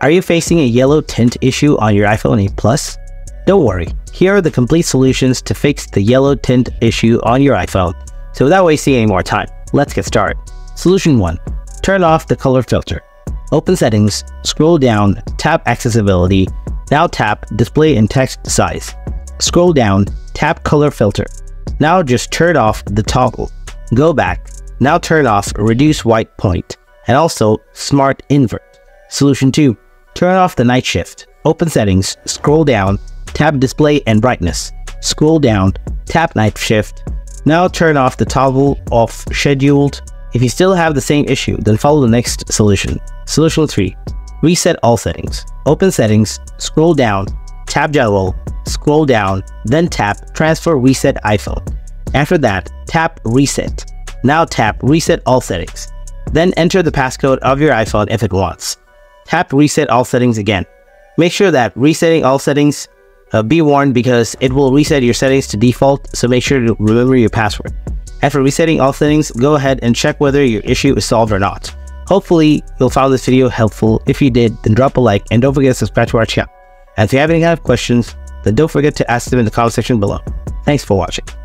Are you facing a yellow tint issue on your iPhone 8 Plus? Don't worry, here are the complete solutions to fix the yellow tint issue on your iPhone. So without wasting any more time, let's get started. Solution 1. Turn off the color filter. Open Settings, scroll down, tap Accessibility. Now tap Display and Text Size. Scroll down, tap Color Filter. Now just turn off the toggle. Go back. Now turn off Reduce White Point and also Smart Invert. Solution 2. Turn off the night shift. Open Settings, scroll down, tap Display and Brightness. Scroll down, tap Night Shift. Now turn off the toggle of Scheduled. If you still have the same issue, then follow the next solution. Solution 3. Reset all settings. Open Settings, scroll down, tap General, scroll down, then tap Transfer Reset iPhone. After that, tap Reset. Now tap Reset all settings. Then enter the passcode of your iPhone if it wants. Tap Reset all settings again. Make sure that resetting all settings, be warned because it will reset your settings to default, so make sure to remember your password. After resetting all settings, go ahead and check whether your issue is solved or not. Hopefully, you'll find this video helpful. If you did, then drop a like and don't forget to subscribe to our channel. And if you have any kind of questions, then don't forget to ask them in the comment section below. Thanks for watching.